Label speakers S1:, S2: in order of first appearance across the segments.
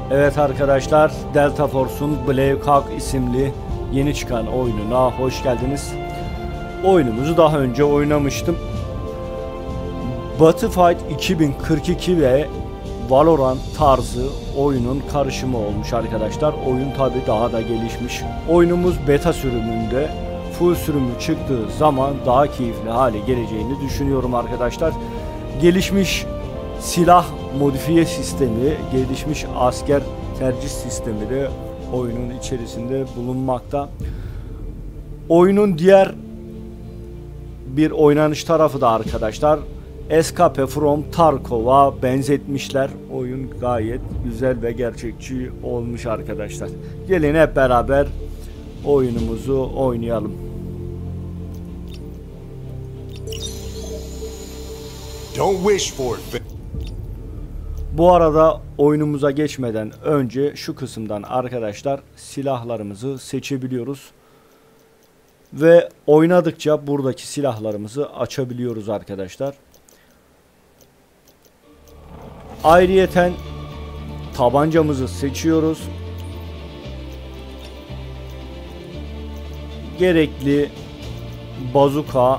S1: Evet arkadaşlar, Delta Force'un Black Hawk isimli yeni çıkan oyununa hoş geldiniz. Oyunumuzu daha önce oynamıştım. Battlefield 2042 ve Valorant tarzı oyunun karışımı olmuş arkadaşlar. Oyun tabi daha da gelişmiş. Oyunumuz beta sürümünde, full sürümü çıktığı zaman daha keyifli hale geleceğini düşünüyorum arkadaşlar. Gelişmiş silah modifiye sistemi, gelişmiş asker tercih sistemi de oyunun içerisinde bulunmakta. Oyunun diğer bir oynanış tarafı da arkadaşlar, Escape from Tarkov'a benzetmişler. Oyun gayet güzel ve gerçekçi olmuş arkadaşlar. Gelin hep beraber oyunumuzu oynayalım.
S2: Don't wish for it.
S1: Bu arada oyunumuza geçmeden önce şu kısımdan arkadaşlar silahlarımızı seçebiliyoruz. Ve oynadıkça buradaki silahlarımızı açabiliyoruz arkadaşlar. Ayrıyeten tabancamızı seçiyoruz. Gerekli bazuka,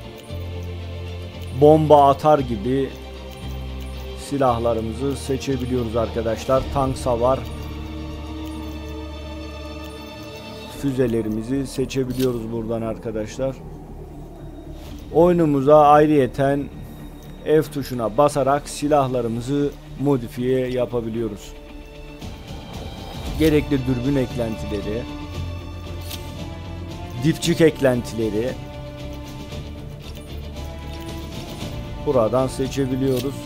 S1: bomba atar gibi silahlarımızı seçebiliyoruz arkadaşlar. Tank savar füzelerimizi seçebiliyoruz buradan arkadaşlar. Oyunumuza ayrıyeten F tuşuna basarak silahlarımızı modifiye yapabiliyoruz. Gerekli dürbün eklentileri, dipçik eklentileri buradan seçebiliyoruz.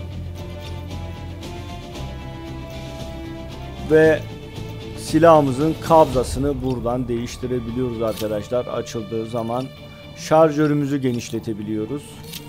S1: Ve silahımızın kabzasını buradan değiştirebiliyoruz arkadaşlar. Açıldığı zaman şarjörümüzü genişletebiliyoruz.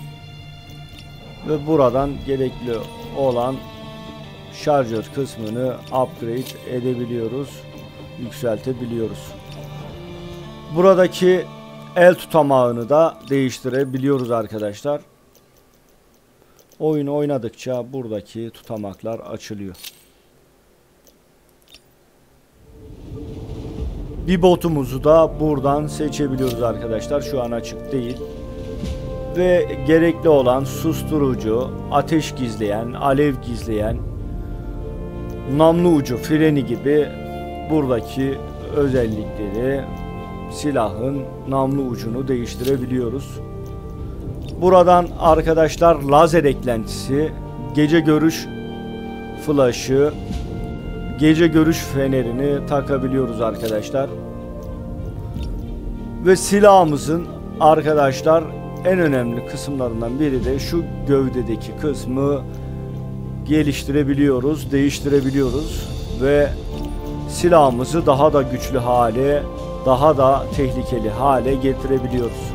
S1: Ve buradan gerekli olan şarjör kısmını upgrade edebiliyoruz. Yükseltebiliyoruz. Buradaki el tutamağını da değiştirebiliyoruz arkadaşlar. Oyunu oynadıkça buradaki tutamaklar açılıyor. Bir botumuzu da buradan seçebiliyoruz arkadaşlar. Şu an açık değil. Ve gerekli olan susturucu, ateş gizleyen, alev gizleyen, namlu ucu, freni gibi buradaki özellikleri, silahın namlu ucunu değiştirebiliyoruz. Buradan arkadaşlar lazer eklentisi, gece görüş flaşı, gece görüş fenerini takabiliyoruz arkadaşlar. Ve silahımızın arkadaşlar en önemli kısımlarından biri de şu gövdedeki kısmı geliştirebiliyoruz, değiştirebiliyoruz ve silahımızı daha da güçlü hale, daha da tehlikeli hale getirebiliyoruz.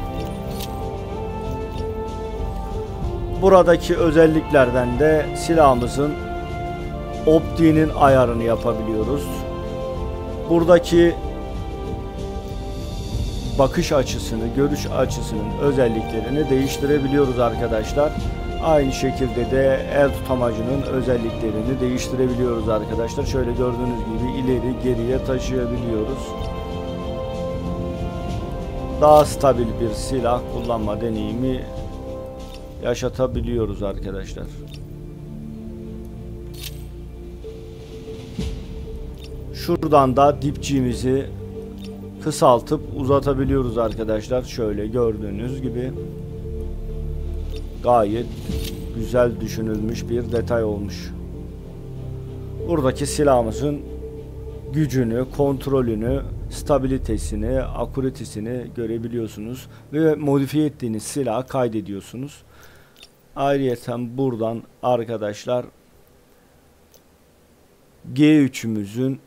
S1: Buradaki özelliklerden de silahımızın optiğinin ayarını yapabiliyoruz. Buradaki bakış açısını, görüş açısının özelliklerini değiştirebiliyoruz arkadaşlar. Aynı şekilde de el tutamacının özelliklerini değiştirebiliyoruz arkadaşlar. Şöyle gördüğünüz gibi ileri geriye taşıyabiliyoruz. Daha stabil bir silah kullanma deneyimi yaşatabiliyoruz arkadaşlar. Şuradan da dipçiğimizi kısaltıp uzatabiliyoruz arkadaşlar. Şöyle gördüğünüz gibi gayet güzel düşünülmüş bir detay olmuş. Buradaki silahımızın gücünü, kontrolünü, stabilitesini, aküratesini görebiliyorsunuz ve modifiye ettiğiniz silahı kaydediyorsunuz. Ayrıyeten buradan arkadaşlar G3'ümüzün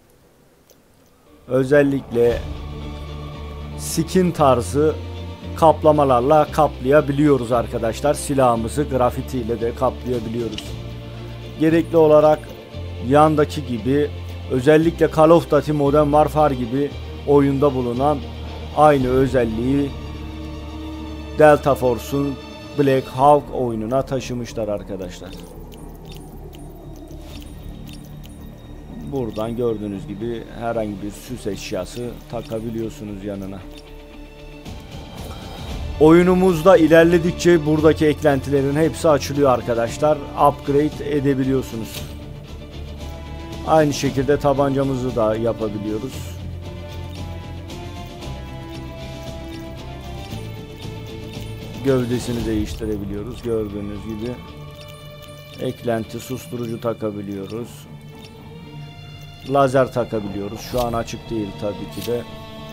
S1: özellikle skin tarzı kaplamalarla kaplayabiliyoruz arkadaşlar. Silahımızı grafiti ile de kaplayabiliyoruz. Gerekli olarak yandaki gibi özellikle Call of Duty Modern Warfare gibi oyunda bulunan aynı özelliği Delta Force'un Black Hawk oyununa taşımışlar arkadaşlar. Buradan gördüğünüz gibi herhangi bir süs eşyası takabiliyorsunuz yanına. Oyunumuzda ilerledikçe buradaki eklentilerin hepsi açılıyor arkadaşlar. Upgrade edebiliyorsunuz. Aynı şekilde tabancamızı da yapabiliyoruz. Gövdesini değiştirebiliyoruz. Gördüğünüz gibi eklenti, susturucu takabiliyoruz. Lazer takabiliyoruz. Şu an açık değil tabii ki de.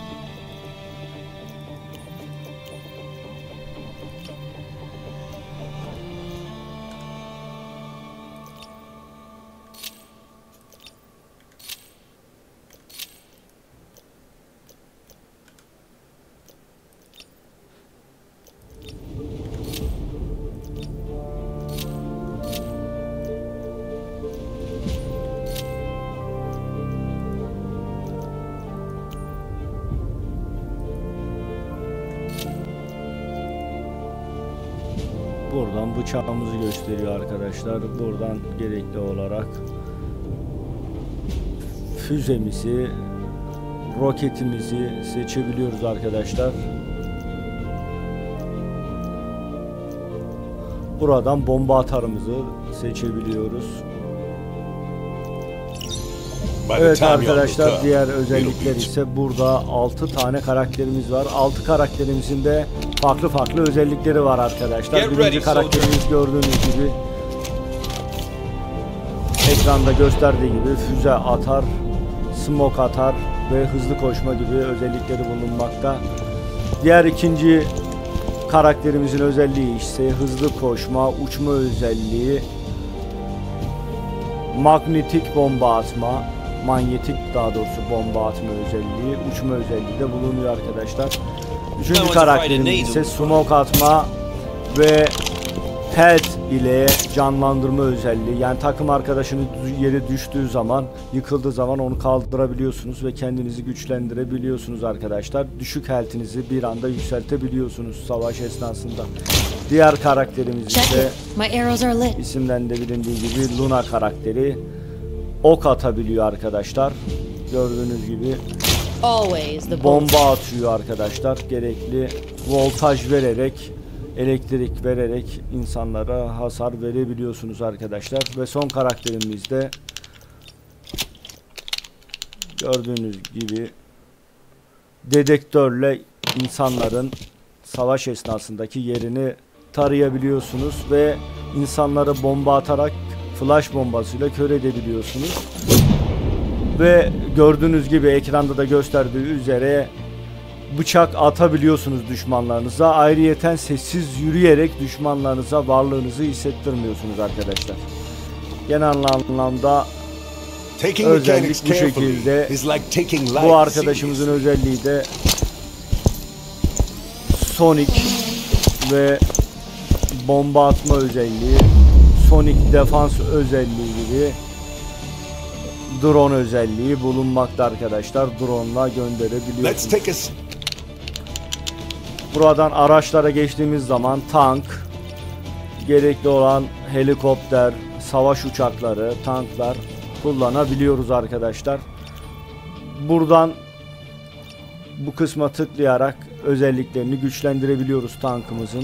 S1: Buradan bıçağımızı gösteriyor arkadaşlar. Buradan gerekli olarak füzemizi, roketimizi seçebiliyoruz arkadaşlar. Buradan bomba atarımızı seçebiliyoruz. Evet arkadaşlar, diğer özellikler ise burada 6 tane karakterimiz var. 6 karakterimizin de farklı özellikleri var arkadaşlar. Birinci karakterimiz gördüğünüz gibi ekranda gösterdiği gibi füze atar, smoke atar ve hızlı koşma gibi özellikleri bulunmakta. Diğer ikinci karakterimizin özelliği ise hızlı koşma, uçma özelliği, manyetik bomba atma, daha doğrusu bomba atma özelliği, uçma özelliği de bulunuyor arkadaşlar. Üçüncü karakterimiz ise smoke atma ve health ile canlandırma özelliği. Yani takım arkadaşını yere düştüğü zaman, yıkıldığı zaman onu kaldırabiliyorsunuz ve kendinizi güçlendirebiliyorsunuz arkadaşlar. Düşük health'inizi bir anda yükseltebiliyorsunuz savaş esnasında. Diğer karakterimiz ise isimden de bilindiği gibi Luna karakteri. Ok atabiliyor arkadaşlar. Gördüğünüz gibi bomba atıyor arkadaşlar. Gerekli voltaj vererek, elektrik vererek insanlara hasar verebiliyorsunuz arkadaşlar. Ve son karakterimiz de gördüğünüz gibi dedektörle insanların savaş esnasındaki yerini tarayabiliyorsunuz ve insanlara bomba atarak flash bombasıyla kör edebiliyorsunuz. Ve gördüğünüz gibi ekranda da gösterdiği üzere bıçak atabiliyorsunuz düşmanlarınıza. Ayrıyeten sessiz yürüyerek düşmanlarınıza varlığınızı hissettirmiyorsunuz arkadaşlar. Genel anlamda özellik bu şekilde. Bu arkadaşımızın özelliği de Sonic ve bomba atma özelliği, Sonic defans özelliği gibi drone özelliği bulunmakta arkadaşlar. Drone'la gönderebiliyorsunuz. Buradan araçlara geçtiğimiz zaman tank, gerekli olan helikopter, savaş uçakları, tanklar kullanabiliyoruz arkadaşlar. Buradan bu kısma tıklayarak özelliklerini güçlendirebiliyoruz tankımızın.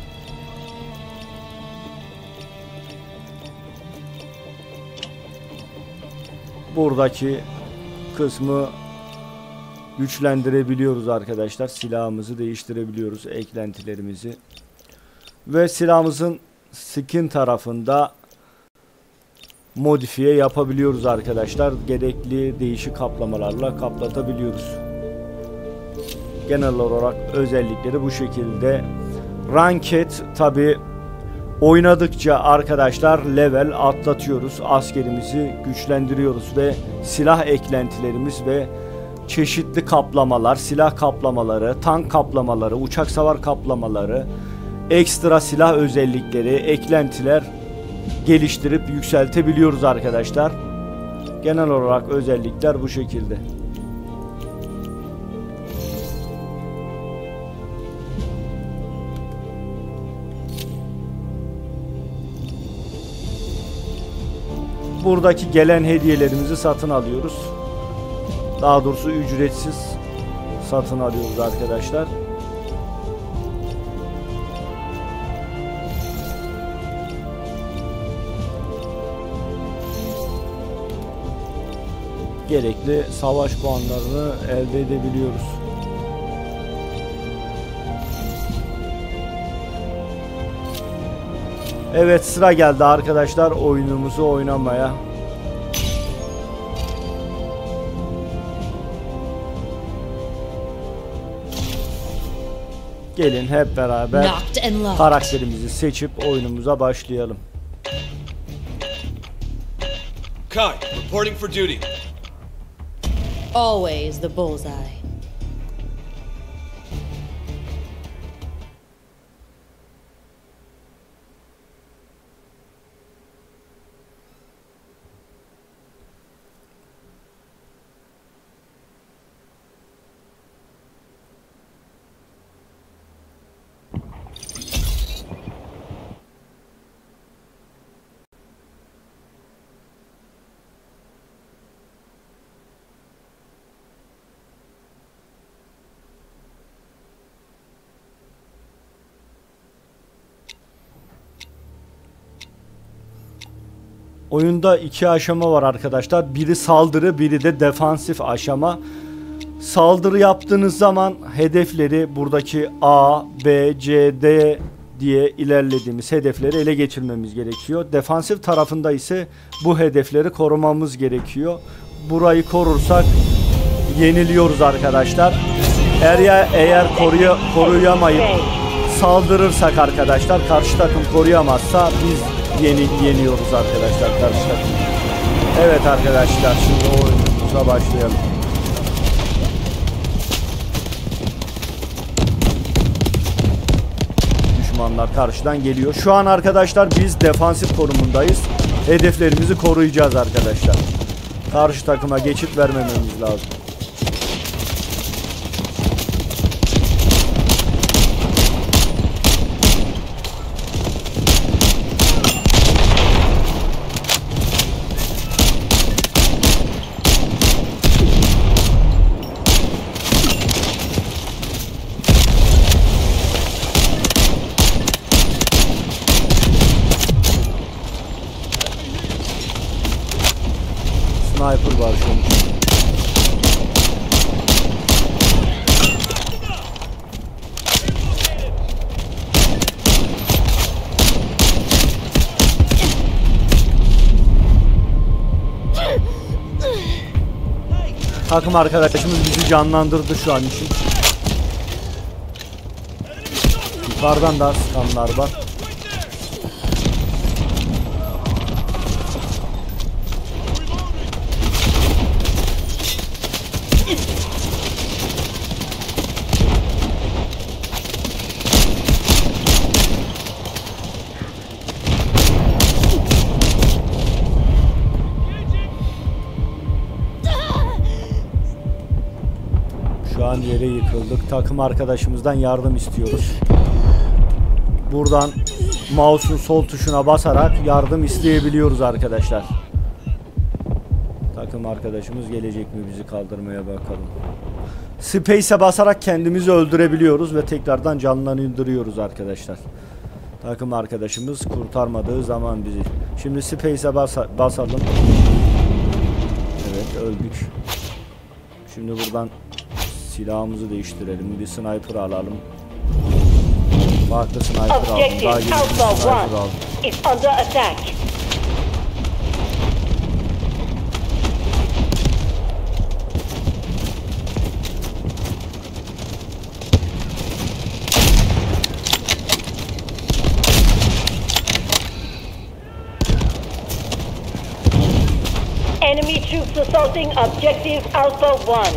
S1: Buradaki kısmı güçlendirebiliyoruz arkadaşlar. Silahımızı değiştirebiliyoruz, eklentilerimizi. Ve silahımızın skin tarafında modifiye yapabiliyoruz arkadaşlar. Gerekli değişik kaplamalarla kaplatabiliyoruz. Genel olarak özellikleri bu şekilde. Ranked tabi oynadıkça arkadaşlar level atlatıyoruz. Askerimizi güçlendiriyoruz ve silah eklentilerimiz ve çeşitli kaplamalar, silah kaplamaları, tank kaplamaları, uçak savar kaplamaları, ekstra silah özellikleri, eklentiler geliştirip yükseltebiliyoruz arkadaşlar. Genel olarak özellikler bu şekilde. buradaki gelen hediyelerimizi satın alıyoruz. Daha doğrusu ücretsiz satın alıyoruz arkadaşlar. Gerekli savaş puanlarını elde edebiliyoruz. Evet, sıra geldi arkadaşlar oyunumuzu oynamaya. Gelin hep beraber karakterimizi seçip oyunumuza başlayalım.
S3: Kai, reporting for duty.
S4: Always the bullseye.
S1: Oyunda iki aşama var arkadaşlar. Biri saldırı, biri de defansif aşama. Saldırı yaptığınız zaman hedefleri buradaki A, B, C, D diye ilerlediğimiz hedefleri ele geçirmemiz gerekiyor. Defansif tarafında ise bu hedefleri korumamız gerekiyor. Burayı korursak yeniliyoruz arkadaşlar. Eğer koruyamayıp saldırırsak arkadaşlar, karşı takım koruyamazsa biz yeniyoruz arkadaşlar karşı takım. Evet arkadaşlar, şimdi oyunumuza başlayalım. Düşmanlar karşıdan geliyor. Şu an arkadaşlar biz defansif konumundayız. Hedeflerimizi koruyacağız arkadaşlar. Karşı takıma geçit vermememiz lazım. Sniper var şu an. Takım arkadaşımız bizi canlandırdı şu an için. Yukarıdan da sıkanlar var. Şu an yere yıkıldık. Takım arkadaşımızdan yardım istiyoruz. Buradan mouse'un sol tuşuna basarak yardım isteyebiliyoruz arkadaşlar. Takım arkadaşımız gelecek mi bizi kaldırmaya, bakalım. Space'e basarak kendimizi öldürebiliyoruz ve tekrardan canlandırıyoruz arkadaşlar. Takım arkadaşımız kurtarmadığı zaman bizi. Şimdi Space'e basalım. Evet, öldük. Şimdi buradan silahımızı değiştirelim. Bir sniper alalım. Farklı sniper aldım. Daha yeni sniper aldım.
S5: Enemy troops assaulting objective Alpha 1.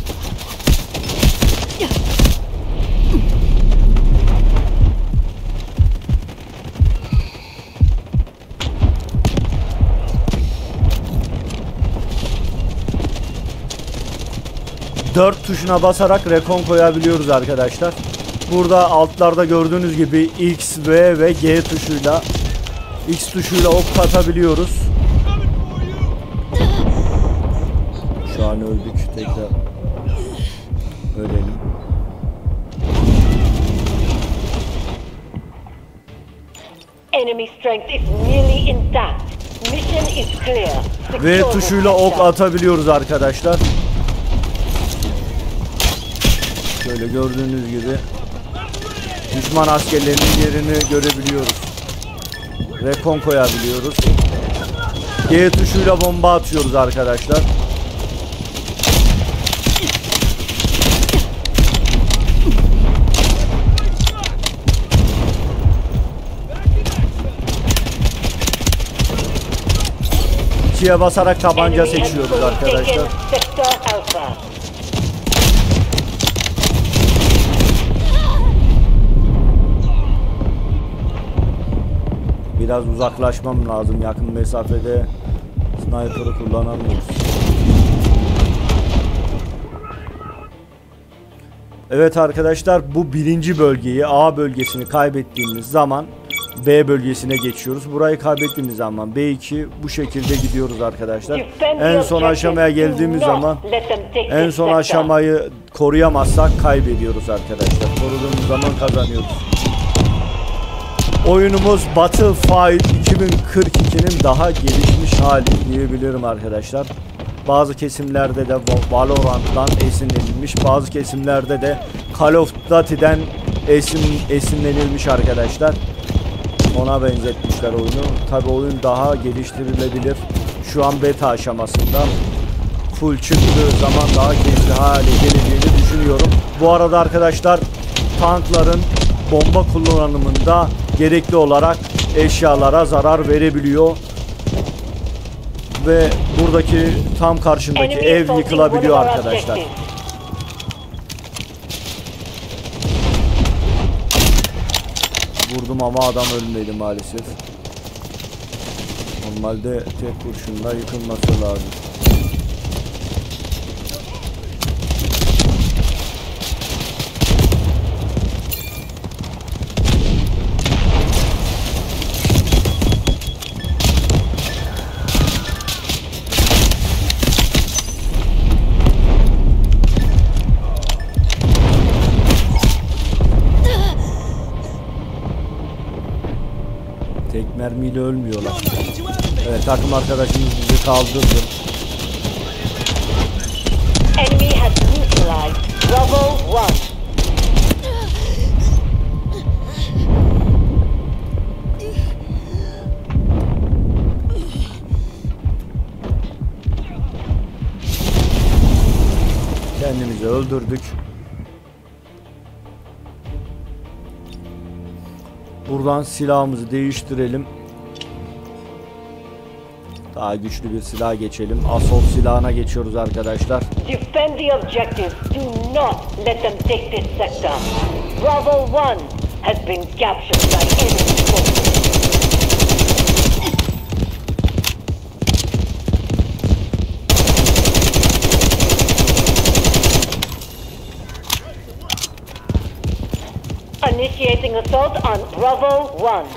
S1: Dört tuşuna basarak recon koyabiliyoruz arkadaşlar. Burada altlarda gördüğünüz gibi X, V ve G tuşuyla ok atabiliyoruz. Şu an öldük. Tekrar ölelim.
S5: Enemy strength is nearly intact. Mission is clear.
S1: V
S5: Secure the
S1: tuşuyla ok
S5: sector.
S1: atabiliyoruz arkadaşlar. Şöyle gördüğünüz gibi düşman askerlerinin yerini görebiliyoruz. Rekon koyabiliyoruz. G tuşuyla bomba atıyoruz arkadaşlar. İkiye basarak tabanca
S5: Enemy has
S1: seçiyoruz
S5: fully
S1: arkadaşlar.
S5: taken Sector Alpha.
S1: Biraz uzaklaşmam lazım. Yakın mesafede sniper'ı kullanamıyoruz. Evet arkadaşlar, bu birinci bölgeyi, A bölgesini kaybettiğimiz zaman B bölgesine geçiyoruz. Burayı kaybettiğimiz zaman B2, bu şekilde gidiyoruz arkadaşlar. En son aşamaya geldiğimiz zaman, en son aşamayı koruyamazsak kaybediyoruz arkadaşlar. Koruduğumuz zaman kazanıyoruz. Oyunumuz Battlefield 2042'nin daha gelişmiş hali diyebilirim arkadaşlar. Bazı kesimlerde de Valorant'tan esinlenilmiş, bazı kesimlerde de Call of Duty'den esinlenilmiş arkadaşlar. Ona benzetmişler oyunu. Tabii oyun daha geliştirilebilir. Şu an beta aşamasında. Full çıktığı zaman daha keyifli hale geleceğini düşünüyorum. Bu arada arkadaşlar, tankların bomba kullanımında gerekli olarak eşyalara zarar verebiliyor. Ve buradaki tam karşındaki ev yıkılabiliyor arkadaşlar. Vurdum ama adam ölmedi maalesef. Normalde tek kurşunla yıkılması lazım. Tek mermiyle ölmüyorlar. Evet, takım arkadaşımız bizi kaldırdı.
S5: Enemy has neutralized Bravo 1.
S1: Kendimizi öldürdük. Buradan silahımızı değiştirelim. Daha güçlü bir silah geçelim. Assault silahına geçiyoruz arkadaşlar.
S5: Defend the objectives. Do not let them take this sector. Bravo 1 has been captured by enemy forces. Initiating assault on Bravo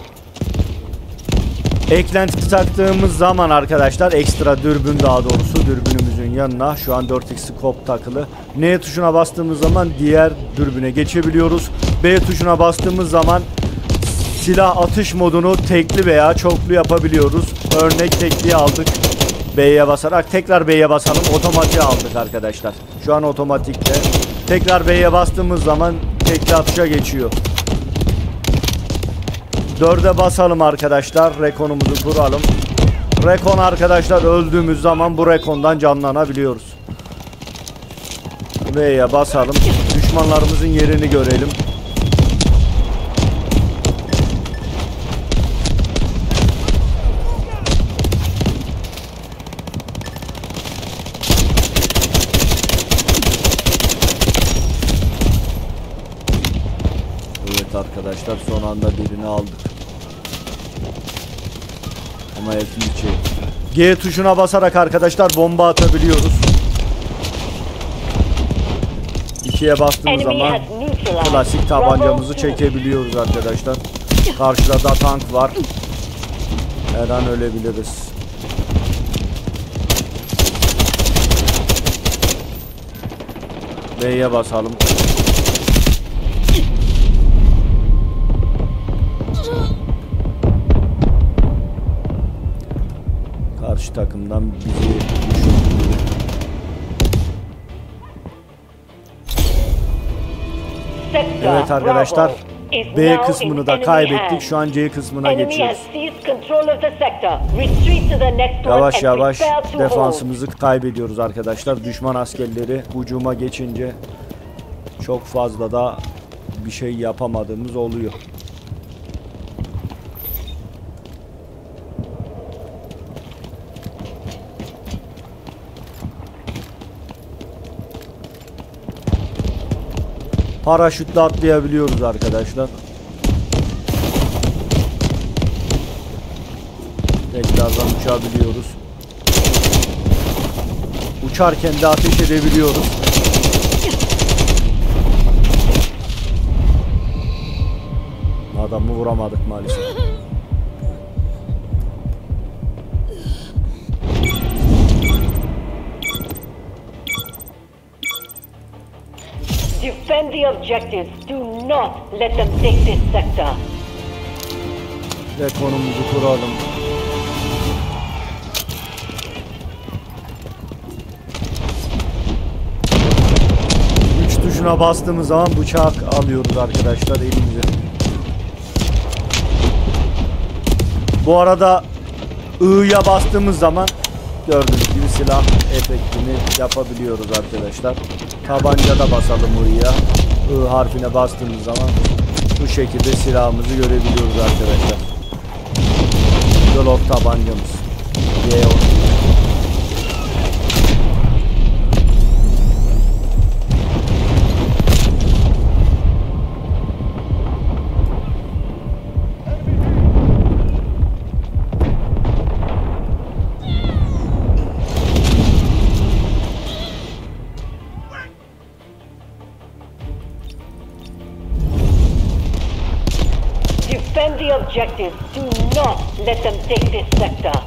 S5: 1.
S1: Eklenti taktığımız zaman arkadaşlar, ekstra dürbün, daha doğrusu dürbünümüzün yanına şu an 4x scope takılı. N tuşuna bastığımız zaman diğer dürbüne geçebiliyoruz. B tuşuna bastığımız zaman silah atış modunu tekli veya çoklu yapabiliyoruz. Örnek tekliği aldık. B'ye basarak tekrar B'ye basalım. Otomatiğe aldık arkadaşlar. Şu an otomatikte. Tekrar B'ye bastığımız zaman tekli atışa geçiyor. 4'e basalım arkadaşlar. Rekonumuzu kuralım. Rekon arkadaşlar, öldüğümüz zaman bu rekondan canlanabiliyoruz. V'ye basalım. Düşmanlarımızın yerini görelim. Evet arkadaşlar, son anda birini aldık. Ama hepsini çekti. G tuşuna basarak arkadaşlar bomba atabiliyoruz. 2'ye bastığımız zaman klasik tabancamızı çekebiliyoruz arkadaşlar. Karşıda da tank var. Her an ölebiliriz. B'ye basalım. Karşı takımdan bizi düşürdü. Evet arkadaşlar, B kısmını da kaybettik. Şu an C kısmına geçiyoruz. Yavaş yavaş defansımızı kaybediyoruz arkadaşlar. Düşman askerleri hücuma geçince çok fazla da bir şey yapamadığımız oluyor. Paraşütle atlayabiliyoruz arkadaşlar. Tekrardan uçabiliyoruz. Uçarken de ateş edebiliyoruz. Adamı vuramadık maalesef.
S5: Defend the objectives. Do not let them take this sector.
S1: Ve konumuzu kuralım. Üç tuşuna bastığımız zaman bıçak alıyoruz arkadaşlar elimize. Bu arada I'ya bastığımız zaman gördüğünüz gibi silah efektini yapabiliyoruz arkadaşlar. Tabancada basalım I'ya. I harfine bastığımız zaman bu şekilde silahımızı görebiliyoruz arkadaşlar. Glock tabancamız. G10.
S5: Defend the objectives. Do not let them take this sector.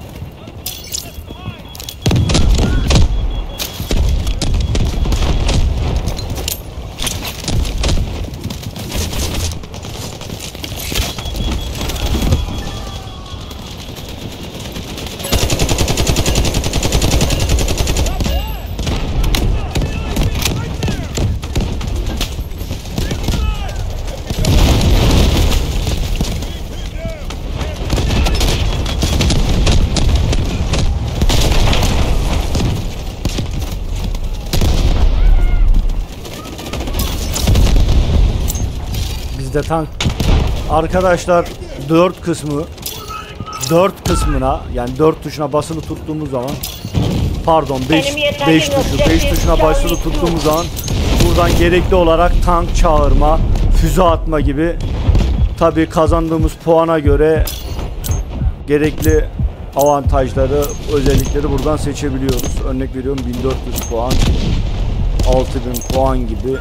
S1: Bizde tank arkadaşlar 4 kısmına yani 4 tuşuna basılı tuttuğumuz zaman pardon 5 tuşuna basılı tuttuğumuz zaman buradan gerekli olarak tank çağırma, füze atma gibi tabi kazandığımız puana göre gerekli avantajları, özellikleri buradan seçebiliyoruz. Örnek veriyorum 1400 puan, 6000 puan gibi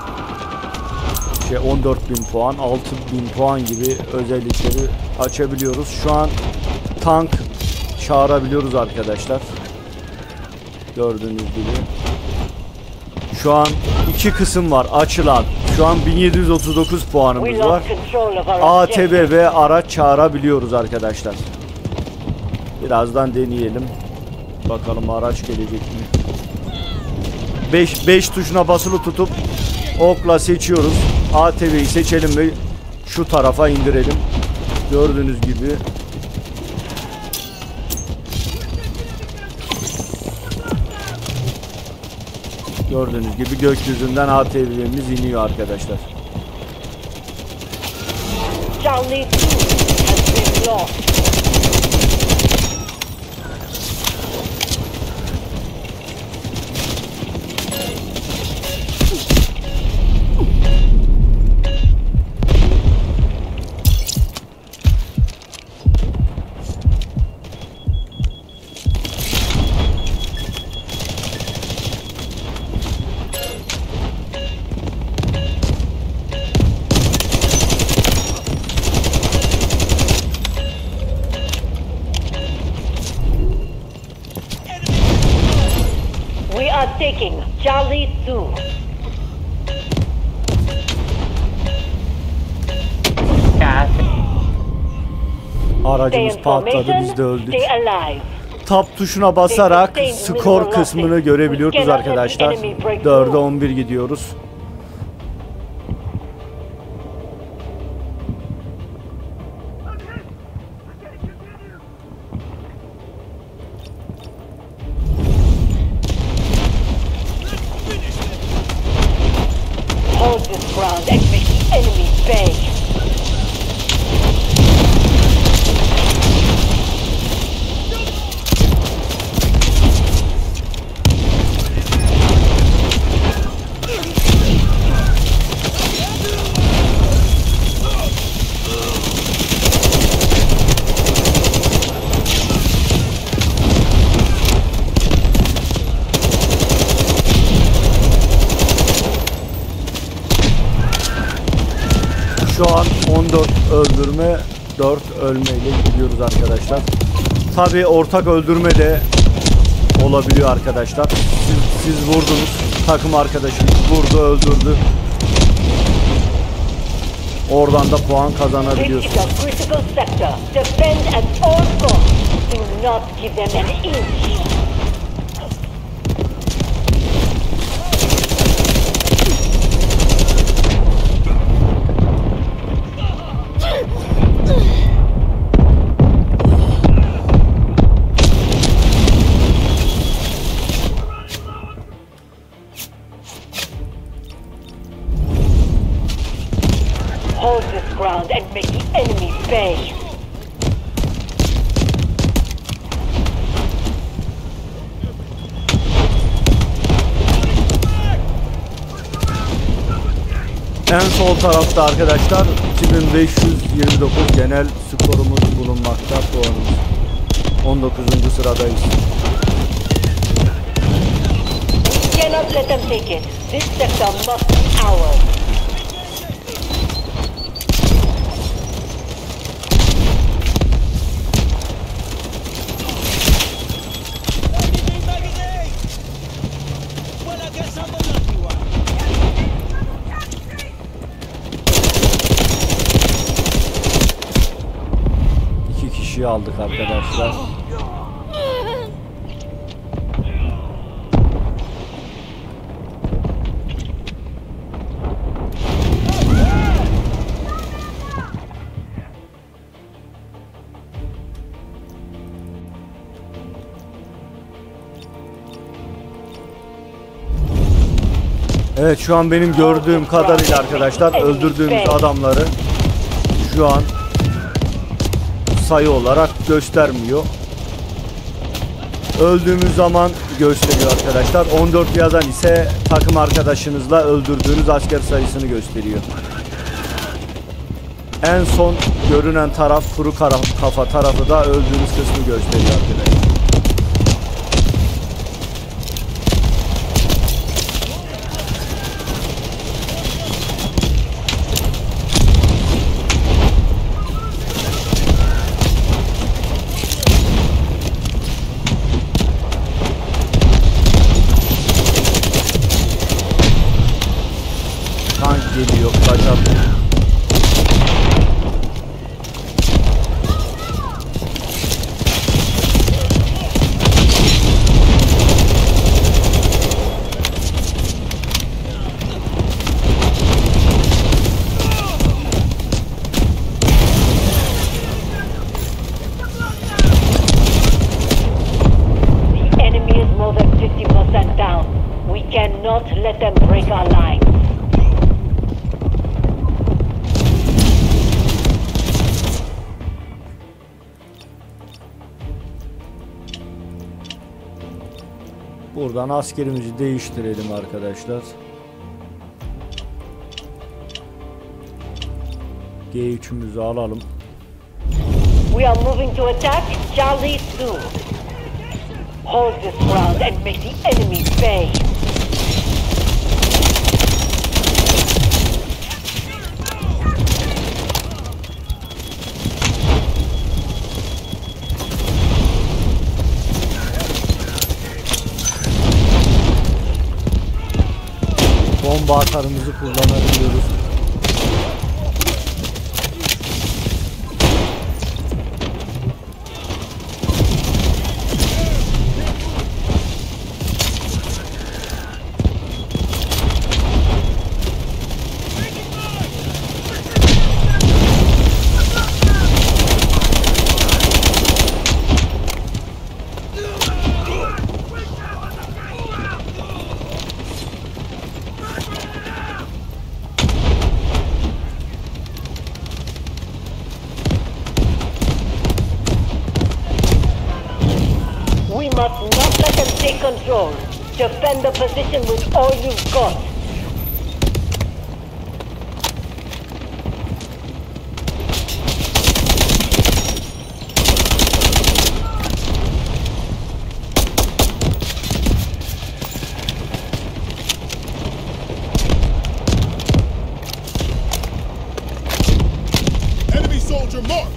S1: 14.000 puan, 6.000 puan gibi özellikleri açabiliyoruz. Şu an tank çağırabiliyoruz arkadaşlar. Gördüğünüz gibi. Şu an 2 kısım var açılan. Şu an 1739 puanımız var. ATV ve araç çağırabiliyoruz arkadaşlar. Birazdan deneyelim. Bakalım araç gelecek mi? 5 tuşuna basılı tutup okla seçiyoruz. ATV'yi seçelim ve şu tarafa indirelim. Gördüğünüz gibi. Gördüğünüz gibi gökyüzünden ATV'miz iniyor arkadaşlar.
S5: Charlie 2 has been lost. We are taking Charlie 2.
S1: Aracımız patladı, biz de öldük. Tab tuşuna basarak skor kısmını görebiliyoruz arkadaşlar. 4'e 11 gidiyoruz.
S5: Hold this ground and make the enemy pay.
S1: Şu an 14 öldürme, 4 ölmeyle gidiyoruz arkadaşlar. Tabi ortak öldürme de olabiliyor arkadaşlar. Siz vurdunuz, takım arkadaşınız vurdu, öldürdü. Oradan da puan kazanabiliyorsunuz.
S5: This is a critical sector. Defend at all costs. Do not give them an inch. Hold this ground and make the enemy pay.
S1: En sol tarafta arkadaşlar 2529 genel skorumuz bulunmakta, puanımız. 19. sıradayız.
S5: Cannot let them take it. This sector must be ours.
S1: Aldık arkadaşlar. Evet, şu an benim gördüğüm kadarıyla arkadaşlar öldürdüğümüz adamları şu an sayı olarak göstermiyor. Öldüğümüz zaman gösteriyor arkadaşlar. 14 yazan ise takım arkadaşınızla öldürdüğünüz asker sayısını gösteriyor. En son görünen taraf kuru kafa tarafı da öldüğünüz kısmı gösteriyor arkadaşlar. Geliyor, kaçalım.
S5: The enemy is more than 50% down. We cannot let them break our line.
S1: Buradan askerimizi değiştirelim arkadaşlar. G3'ümüzü alalım.
S5: We are moving to attack Charlie soon. Hold this ground and make the enemy pay.
S1: Bomba atarımızı kullanabiliyoruz.
S5: not let them take control. Defend the position with all you've got.
S2: Enemy soldier marked.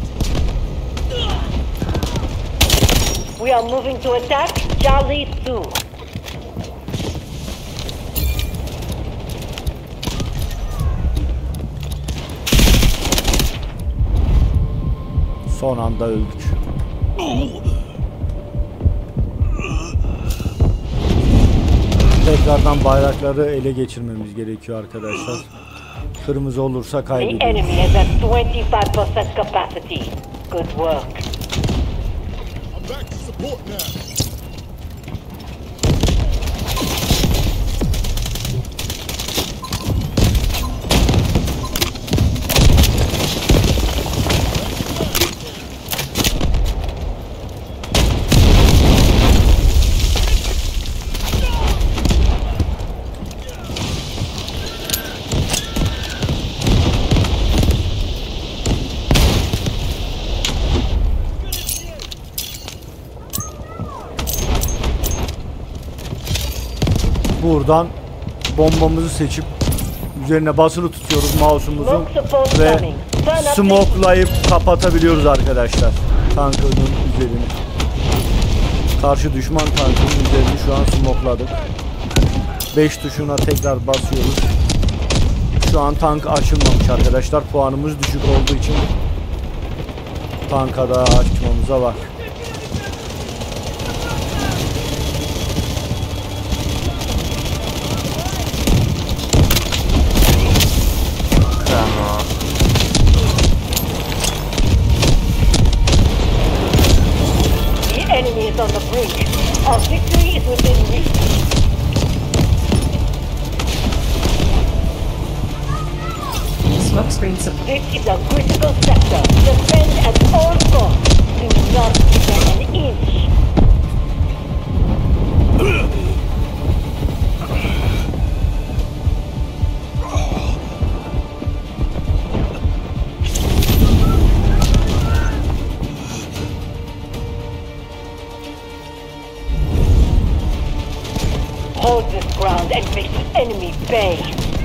S5: We are moving to attack Charlie 2.
S1: Son anda öldük. Tekrardan bayrakları ele geçirmemiz gerekiyor arkadaşlar. Kırmızı olursa
S5: The
S1: kaybediyoruz.
S5: enemy is at 25% capacity. Good work.
S2: I'm back to support now.
S1: Buradan bombamızı seçip üzerine basılı tutuyoruz mouse'umuzun ve smoke'layıp kapatabiliyoruz arkadaşlar tankının üzerini. Karşı düşman tankının üzerini şu an smoke'ladık. 5 tuşuna tekrar basıyoruz. Şu an tank açılmamış arkadaşlar. Puanımız düşük olduğu için tanka da açmamıza var.
S5: The enemy is on the brink. Our victory is within reach.
S4: Smokescreen support.
S5: This is a critical sector. Defend at all costs. Do not give them an inch. Hold this ground and make the enemy pay.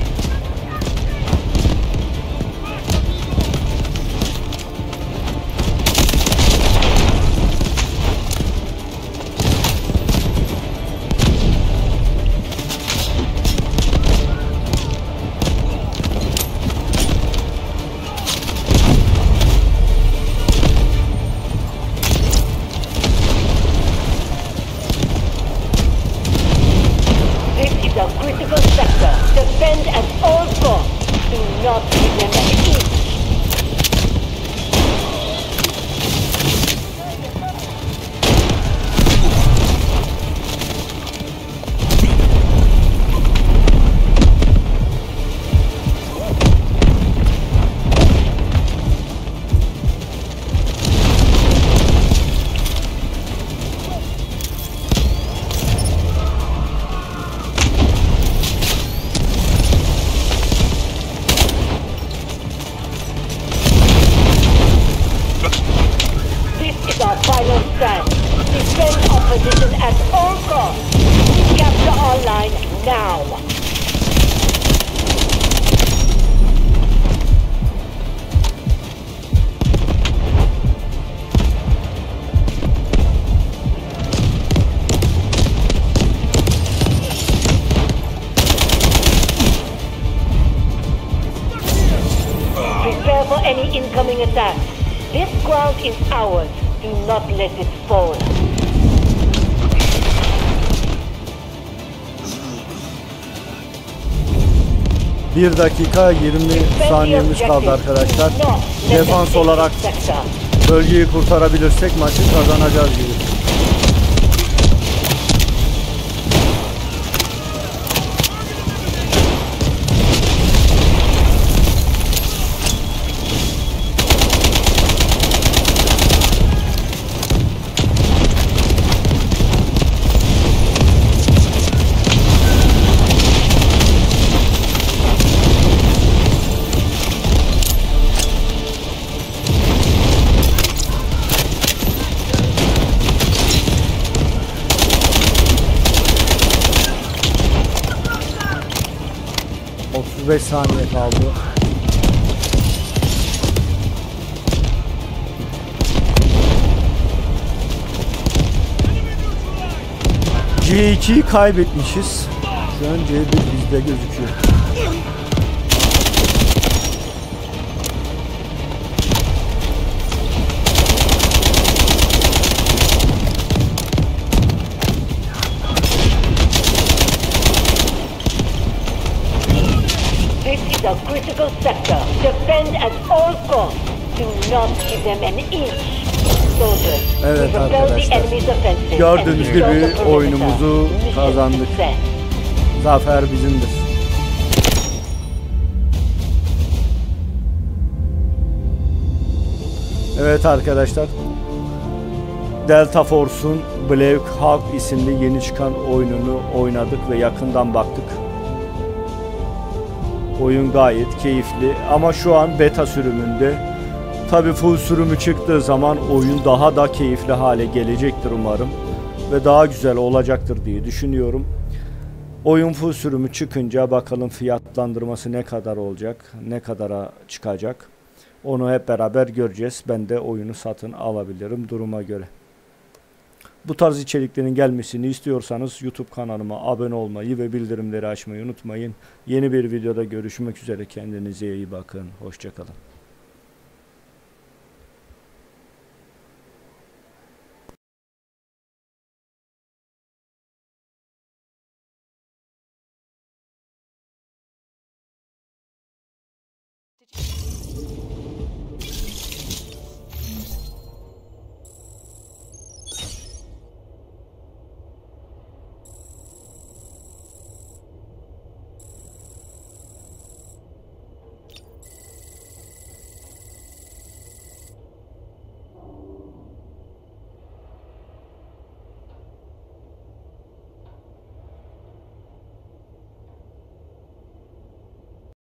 S5: This is a critical sector. Defend at all costs. Do not give them an inch. This is our final stand. Defend our position at all costs. Recapture our line now. Prepare for any incoming attacks. This ground is ours. Do not let it fall.
S1: Bir dakika 20 saniyemiz kaldı arkadaşlar. Defans olarak bölgeyi kurtarabilirsek maçı kazanacağız gibi. 35 saniye kaldı. C2'yi kaybetmişiz. Şu an C1 bizde gözüküyor.
S5: This is a critical sector. Defend at all costs. Do not give them an inch. Soldiers,
S1: Evet
S5: we repel the
S1: arkadaşlar.
S5: enemy's offensive
S1: Gördüğünüz
S5: and secure the
S1: gibi
S5: perimeter.
S1: oyunumuzu
S5: Mission
S1: kazandık.
S5: success.
S1: Zafer bizimdir. Evet arkadaşlar. Delta Force'un Black Hawk isimli yeni çıkan oyununu oynadık ve yakından baktık. Oyun gayet keyifli ama şu an beta sürümünde. Tabi full sürümü çıktığı zaman oyun daha da keyifli hale gelecektir umarım. Ve daha güzel olacaktır diye düşünüyorum. Oyun full sürümü çıkınca bakalım fiyatlandırması ne kadar olacak, ne kadara çıkacak. Onu hep beraber göreceğiz. Ben de oyunu satın alabilirim duruma göre. Bu tarz içeriklerin gelmesini istiyorsanız YouTube kanalıma abone olmayı ve bildirimleri açmayı unutmayın. Yeni bir videoda görüşmek üzere. Kendinize iyi bakın. Hoşça kalın.